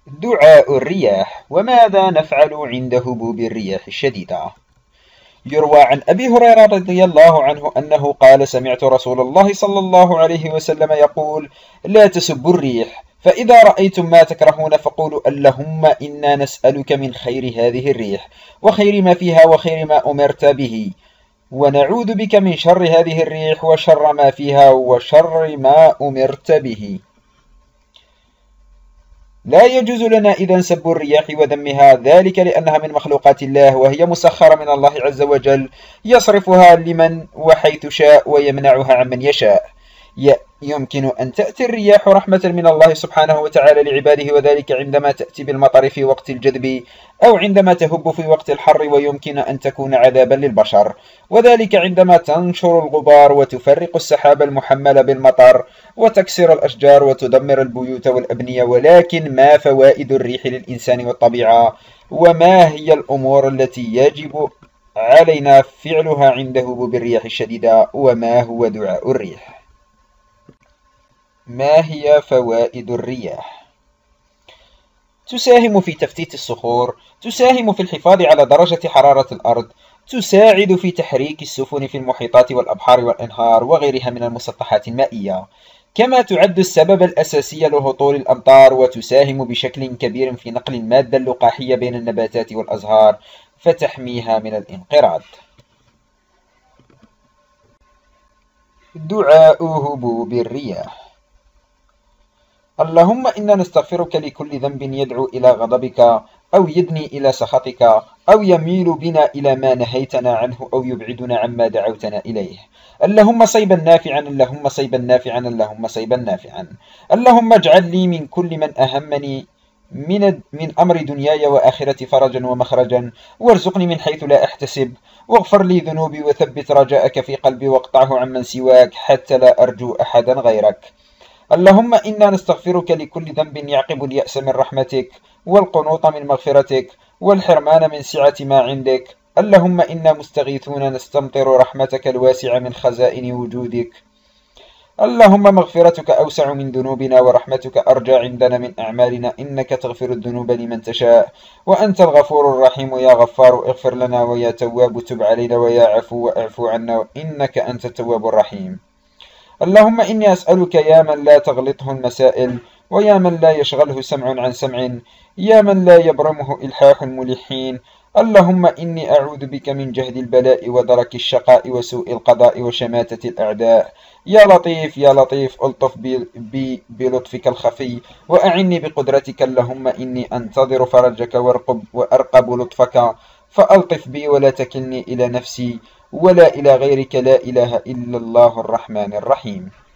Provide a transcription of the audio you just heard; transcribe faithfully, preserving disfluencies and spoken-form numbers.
دعاء الرياح. وماذا نفعل عند هبوب الرياح الشديدة؟ يروى عن أبي هريرة رضي الله عنه أنه قال: سمعت رسول الله صلى الله عليه وسلم يقول: لا تسبوا الريح، فإذا رأيتم ما تكرهون فقولوا: اللهم إنا نسألك من خير هذه الريح وخير ما فيها وخير ما أمرت به، ونعوذ بك من شر هذه الريح وشر ما فيها وشر ما أمرت به. لا يجوز لنا إذن سب الرياح وذمها، ذلك لأنها من مخلوقات الله، وهي مسخرة من الله عز وجل، يصرفها لمن وحيث شاء ويمنعها عمن يشاء. يمكن أن تأتي الرياح رحمة من الله سبحانه وتعالى لعباده، وذلك عندما تأتي بالمطر في وقت الجدب أو عندما تهب في وقت الحر، ويمكن أن تكون عذابا للبشر، وذلك عندما تنشر الغبار وتفرق السحاب المحمل بالمطر وتكسر الأشجار وتدمر البيوت والأبنية. ولكن ما فوائد الريح للإنسان والطبيعة؟ وما هي الأمور التي يجب علينا فعلها عند هبوب الرياح الشديدة؟ وما هو دعاء الريح؟ ما هي فوائد الرياح؟ تساهم في تفتيت الصخور، تساهم في الحفاظ على درجة حرارة الأرض، تساعد في تحريك السفن في المحيطات والأبحار والأنهار وغيرها من المسطحات المائية، كما تعد السبب الأساسي لهطول الأمطار، وتساهم بشكل كبير في نقل المادة اللقاحية بين النباتات والأزهار فتحميها من الانقراض. دعاء هبوب الرياح. اللهم إنا نستغفرك لكل ذنب يدعو إلى غضبك أو يدني إلى سخطك أو يميل بنا إلى ما نهيتنا عنه أو يبعدنا عما دعوتنا إليه. اللهم صيبا نافعا، اللهم صيبا نافعا، اللهم صيبا نافعا. اللهم اجعل لي من كل من أهمني من من أمر دنياي وآخرتي فرجا ومخرجا، وارزقني من حيث لا أحتسب، واغفر لي ذنوبي وثبت رجاءك في قلبي واقطعه عمن سواك حتى لا أرجو أحدا غيرك. اللهم إنا نستغفرك لكل ذنب يعقب اليأس من رحمتك، والقنوط من مغفرتك، والحرمان من سعة ما عندك. اللهم إنا مستغيثون نستمطر رحمتك الواسعة من خزائن وجودك. اللهم مغفرتك أوسع من ذنوبنا ورحمتك أرجى عندنا من أعمالنا، إنك تغفر الذنوب لمن تشاء، وأنت الغفور الرحيم. يا غفار اغفر لنا، ويا تواب تب علينا، ويا عفو اعفو عنا، إنك أنت التواب الرحيم. اللهم إني أسألك يا من لا تغلطه المسائل، ويا من لا يشغله سمع عن سمع، يا من لا يبرمه إلحاح الملحين. اللهم إني أعوذ بك من جهد البلاء ودرك الشقاء وسوء القضاء وشماتة الأعداء. يا لطيف يا لطيف ألطف بي, بي بلطفك الخفي، وأعني بقدرتك. اللهم إني أنتظر فرجك وارقب وأرقب لطفك، فألطف بي ولا تكلني إلى نفسي ولا إلى غيرك، لا إله إلا الله الرحمن الرحيم.